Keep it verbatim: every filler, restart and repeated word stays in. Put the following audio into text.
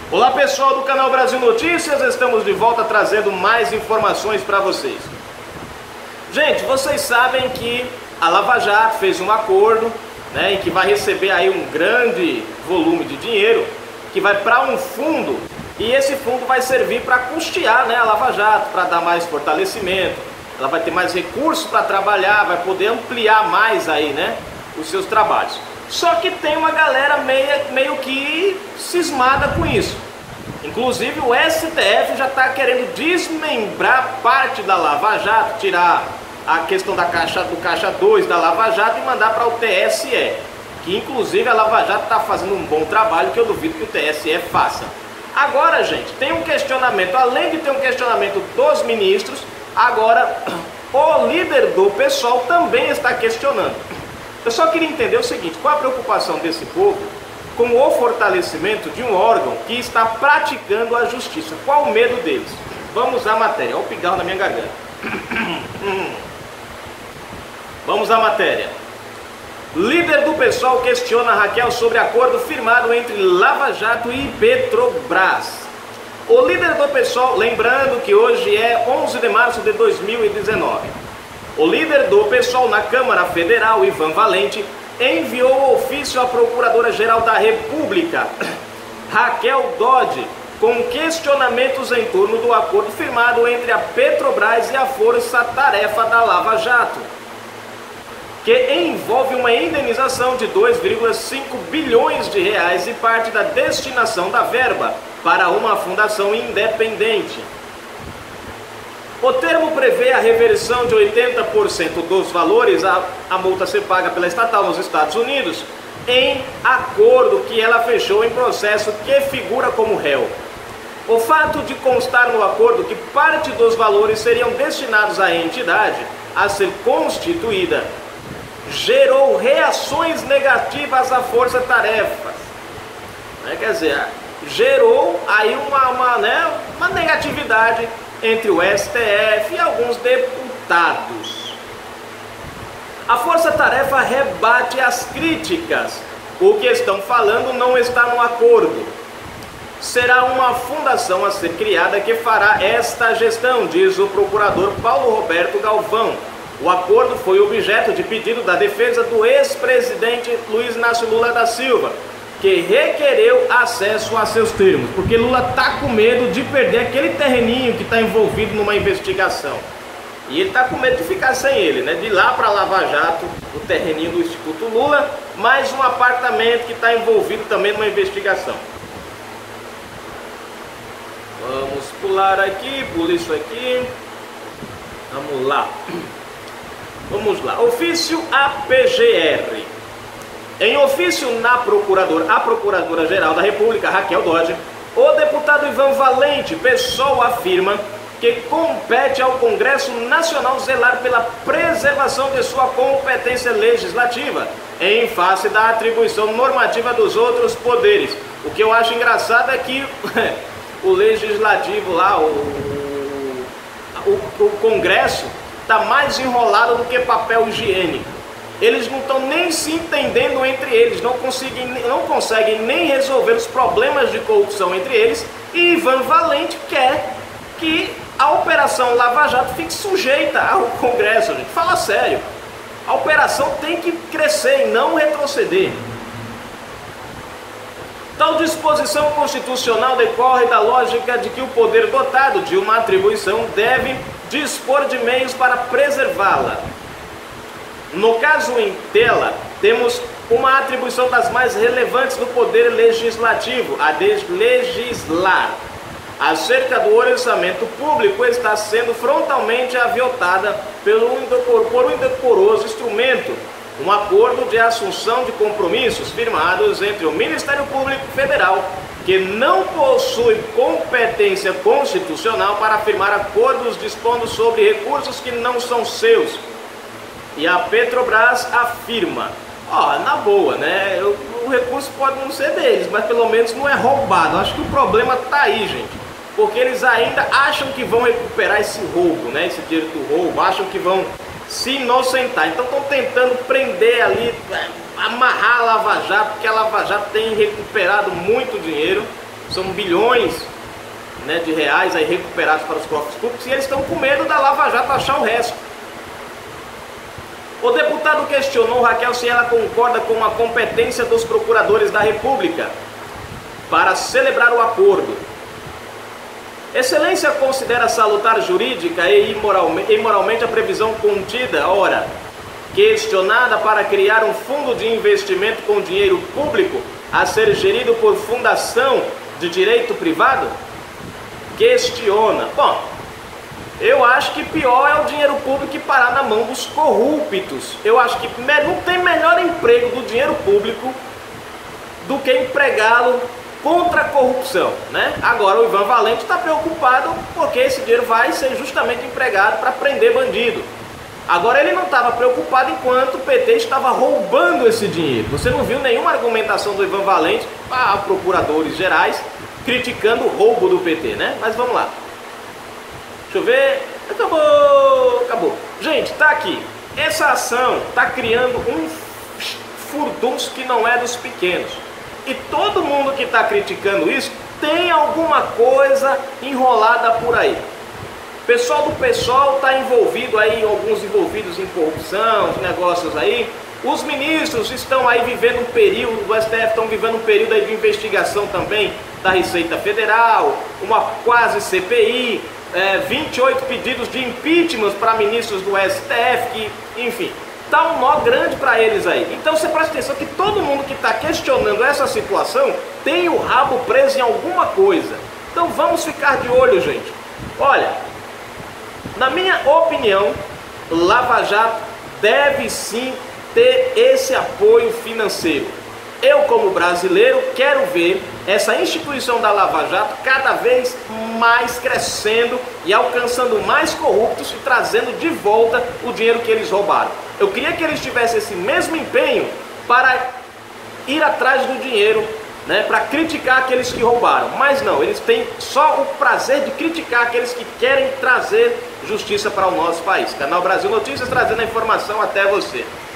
Olá pessoal do canal Brasil Notícias, estamos de volta trazendo mais informações para vocês. Gente, vocês sabem que a Lava Jato fez um acordo, né, em que vai receber aí um grande volume de dinheiro que vai para um fundo, e esse fundo vai servir para custear, né, a Lava Jato, para dar mais fortalecimento. Ela vai ter mais recursos para trabalhar, vai poder ampliar mais aí, né, os seus trabalhos. Só que tem uma galera meio, meio que cismada com isso. Inclusive o S T F já está querendo desmembrar parte da Lava Jato, tirar a questão da caixa, do caixa dois da Lava Jato e mandar para o T S E. Que inclusive a Lava Jato está fazendo um bom trabalho, que eu duvido que o T S E faça. Agora, gente, tem um questionamento, além de ter um questionamento dos ministros, agora o líder do PSOL também está questionando. Eu só queria entender o seguinte: qual a preocupação desse povo com o fortalecimento de um órgão que está praticando a justiça? Qual o medo deles? Vamos à matéria. Olha o pigarro na minha garganta. Vamos à matéria. Líder do PSOL questiona Raquel sobre acordo firmado entre Lava Jato e Petrobras. O líder do PSOL, lembrando que hoje é onze de março de dois mil e dezenove, o líder do PSOL na Câmara Federal, Ivan Valente, enviou ofício à Procuradora-Geral da República, Raquel Dodge, com questionamentos em torno do acordo firmado entre a Petrobras e a Força Tarefa da Lava Jato, que envolve uma indenização de dois vírgula cinco bilhões de reais e parte da destinação da verba para uma fundação independente. O termo prevê a reversão de oitenta por cento dos valores a, a multa ser paga pela estatal nos Estados Unidos, em acordo que ela fechou em processo que figura como réu. O fato de constar no acordo que parte dos valores seriam destinados à entidade a ser constituída gerou reações negativas à força-tarefa. É, quer dizer, gerou aí uma, uma, né, uma negatividade entre o S T F e alguns deputados. A força-tarefa rebate as críticas. O que estão falando não está no acordo. Será uma fundação a ser criada que fará esta gestão, diz o procurador Paulo Roberto Galvão. O acordo foi objeto de pedido da defesa do ex-presidente Luiz Inácio Lula da Silva, que requereu acesso a seus termos, porque Lula está com medo de perder aquele terreninho que está envolvido numa investigação. E ele está com medo de ficar sem ele, né? De ir lá para Lava Jato, o terreninho do Instituto Lula, mais um apartamento que está envolvido também numa investigação. Vamos pular aqui, pula isso aqui. Vamos lá. Vamos lá. Ofício A P G R. Em ofício na procuradora, a Procuradora-Geral da República, Raquel Dodge, o deputado Ivan Valente, PSOL, afirma que compete ao Congresso Nacional zelar pela preservação de sua competência legislativa, em face da atribuição normativa dos outros poderes. O que eu acho engraçado é que o Legislativo lá, o, o, o Congresso, está mais enrolado do que papel higiênico. Eles não estão nem se entendendo entre eles, não conseguem, não conseguem nem resolver os problemas de corrupção entre eles, e Ivan Valente quer que a Operação Lava Jato fique sujeita ao Congresso. Gente, fala sério, a operação tem que crescer e não retroceder. Tal disposição constitucional decorre da lógica de que o poder dotado de uma atribuição deve dispor de meios para preservá-la. No caso em tela, temos uma atribuição das mais relevantes do poder legislativo, a de legislar. Acerca do orçamento público está sendo frontalmente aviotada pelo indecor, por um indecoroso instrumento, um acordo de assunção de compromissos firmados entre o Ministério Público Federal, que não possui competência constitucional para firmar acordos dispondo sobre recursos que não são seus, e a Petrobras afirma, ó, na boa, né, o, o recurso pode não ser deles, mas pelo menos não é roubado. Acho que o problema tá aí, gente, porque eles ainda acham que vão recuperar esse roubo, né, esse dinheiro do roubo, acham que vão se inocentar. Então estão tentando prender ali, amarrar a Lava Jato, porque a Lava Jato tem recuperado muito dinheiro são bilhões, né, de reais aí recuperados para os cofres públicos, e eles estão com medo da Lava Jato achar o resto. O deputado questionou Raquel se ela concorda com a competência dos procuradores da República para celebrar o acordo. Excelência considera salutar jurídica e imoralmente, imoralmente a previsão contida, ora, questionada para criar um fundo de investimento com dinheiro público a ser gerido por fundação de direito privado? Questiona. Bom, eu acho que pior é o dinheiro público que parar na mão dos corruptos. Eu acho que não tem melhor emprego do dinheiro público do que empregá-lo contra a corrupção, né? Agora o Ivan Valente está preocupado porque esse dinheiro vai ser justamente empregado para prender bandido. Agora ele não estava preocupado enquanto o P T estava roubando esse dinheiro. Você não viu nenhuma argumentação do Ivan Valente a procuradores gerais criticando o roubo do P T, né? Mas vamos lá. Deixa eu ver. Acabou, acabou. Gente, tá aqui. Essa ação tá criando um furdunço que não é dos pequenos. E todo mundo que está criticando isso tem alguma coisa enrolada por aí. O pessoal do PSOL está envolvido aí, alguns envolvidos em corrupção, negócios aí. Os ministros estão aí vivendo um período, do S T F estão vivendo um período aí de investigação também da Receita Federal, uma quase C P I, é, vinte e oito pedidos de impeachment para ministros do S T F, que, enfim, tá um nó grande para eles aí. Então você presta atenção que todo mundo que está questionando essa situação tem o rabo preso em alguma coisa. Então vamos ficar de olho, gente. Olha, na minha opinião, Lava Jato deve sim ter esse apoio financeiro. Eu, como brasileiro, quero ver essa instituição da Lava Jato cada vez mais crescendo e alcançando mais corruptos e trazendo de volta o dinheiro que eles roubaram. Eu queria que eles tivessem esse mesmo empenho para ir atrás do dinheiro, né, para criticar aqueles que roubaram. Mas não, eles têm só o prazer de criticar aqueles que querem trazer justiça para o nosso país. Canal Brasil Notícias trazendo a informação até você.